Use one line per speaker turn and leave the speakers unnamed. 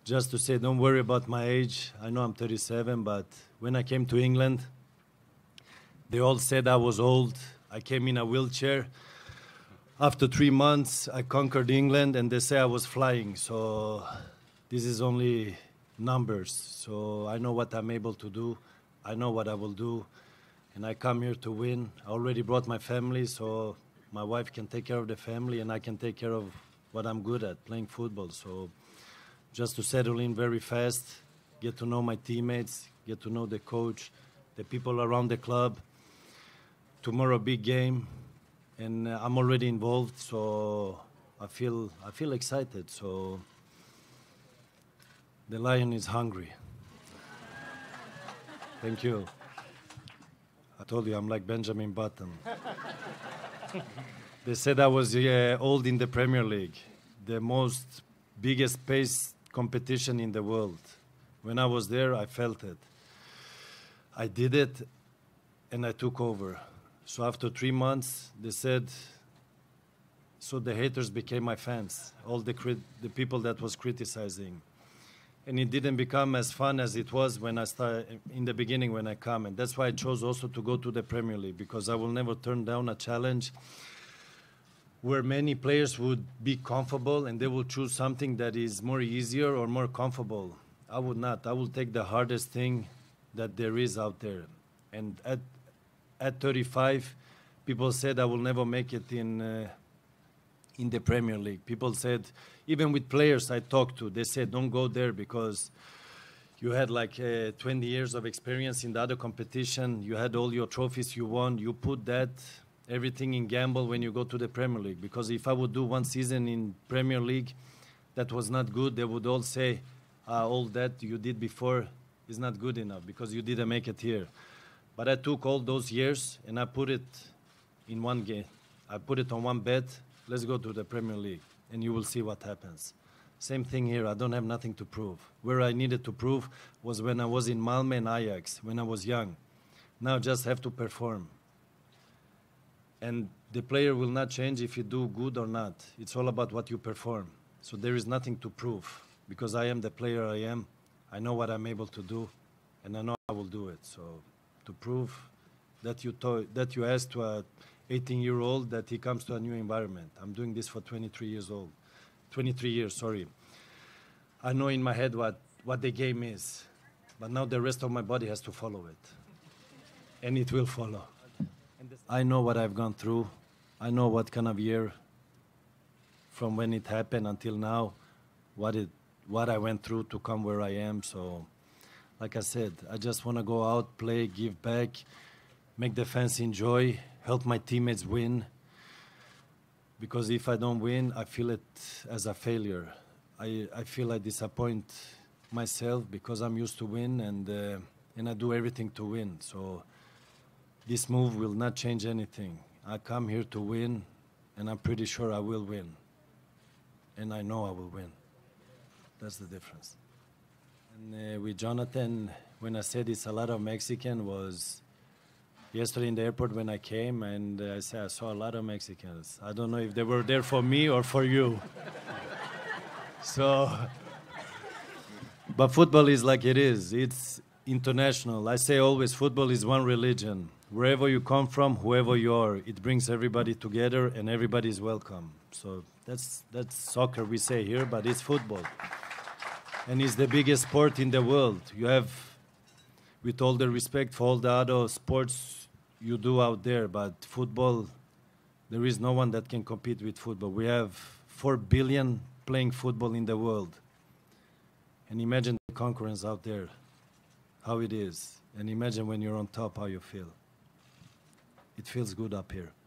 just to say, don't worry about my age. I know I'm 37, but when I came to England, they all said I was old. I came in a wheelchair. After 3 months, I conquered England, and they say I was flying. So this is only numbers. So I know what I'm able to do. I know what I will do. And I come here to win. I already brought my family, so my wife can take care of the family, and I can take care of what I'm good at, playing football. So just to settle in very fast, get to know my teammates, get to know the coach, the people around the club. Tomorrow, big game, and I'm already involved, so I feel excited. So the lion is hungry. Thank you. I told you I'm like Benjamin Button. They said I was old in the Premier League, the most biggest pace competition in the world. When I was there, I felt it. I did it, and I took over. So after 3 months, they said, so the haters became my fans, all the people that was criticizing. And it didn't become as fun as it was when I started, in the beginning when I come. And that's why I chose also to go to the Premier League, because I will never turn down a challenge where many players would be comfortable and they will choose something that is more easier or more comfortable. I would not. I will take the hardest thing that there is out there. And at 35, people said I will never make it in the Premier League. People said, even with players I talked to, they said, don't go there because you had like 20 years of experience in the other competition. You had all your trophies you won. You put that, everything in gamble when you go to the Premier League. Because if I would do one season in Premier League that was not good, they would all say, all that you did before is not good enough because you didn't make it here. But I took all those years and I put it in one game. I put it on one bet. Let's go to the Premier League, and you will see what happens. Same thing here. I don't have nothing to prove. Where I needed to prove was when I was in Malmö and Ajax, when I was young. Now I just have to perform. And the player will not change if you do good or not. It's all about what you perform. So there is nothing to prove because I am the player I am. I know what I'm able to do, and I know I will do it. So to prove that you ask to a 18-year-old that he comes to a new environment. I'm doing this for 23 years, sorry. I know in my head what the game is, but now the rest of my body has to follow it. And it will follow. I know what I've gone through. I know what kind of year from when it happened until now, what I went through to come where I am. So, like I said, I just want to go out, play, give back, make the fans enjoy, help my teammates win. Because if I don't win, I feel it as a failure. I feel I disappoint myself because I'm used to win and I do everything to win. So this move will not change anything. I come here to win, and I'm pretty sure I will win. And I know I will win. That's the difference. And with Jonathan, when I said it's a lot of Mexican, was yesterday in the airport when I came, and I said I saw a lot of Mexicans. I don't know if they were there for me or for you. So, but football is like it is. It's international. I say always football is one religion. Wherever you come from, whoever you are, it brings everybody together and everybody is welcome. So that's soccer we say here, but it's football. And it's the biggest sport in the world. You have, with all the respect for all the other sports you do out there, but football, there is no one that can compete with football. We have 4 billion playing football in the world. And imagine the concurrence out there, how it is. And imagine when you're on top, how you feel. It feels good up here.